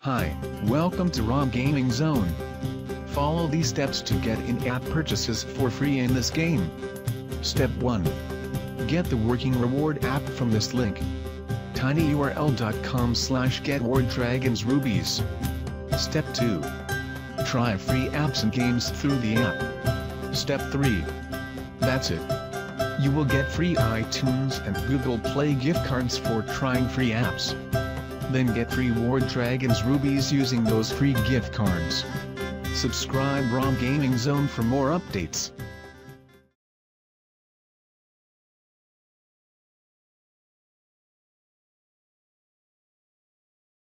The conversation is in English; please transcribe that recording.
Hi, welcome to ROM Gaming Zone. Follow these steps to get in-app purchases for free in this game. Step 1. Get the working reward app from this link. tinyurl.com/get-dragons-Rubies. Step 2. Try free apps and games through the app. Step 3. That's it. You will get free iTunes and Google Play gift cards for trying free apps. Then get free reward Dragons Rubies using those free gift cards. Subscribe ROM Gaming Zone for more updates.